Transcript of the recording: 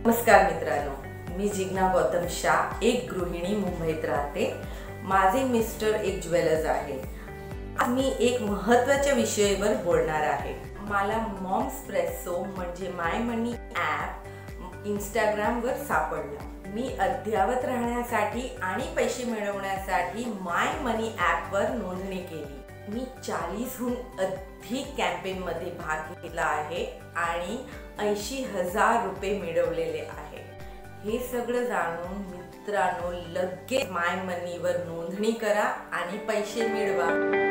नमस्कार मित्रांनो, मी जिग्ना गौतम शाह, एक गृहिणी मुंबईत राहते। माझे मिस्टर एक ज्वेलर्स आहेत। मी एक महत्त्वाच्या विषयावर बोलणार आहे। मला मॉम्सप्रेसो म्हणजे माय मनी ॲप इंस्टाग्रामवर सापडला। मी अद्ययावत राहण्यासाठी आणि पैसे मिळवण्यासाठी माय मनी ॲपवर नोंदणी केली। मी 40हून अधिक कॅम्पेनमध्ये भाग घेतला आहे आणि 80,000 रुपये मिळवलेले आहे। हे सगळं जाणून मित्रांनो, लगेच माय मनीवर नोंदणी करा आणि पैसे मिळवा।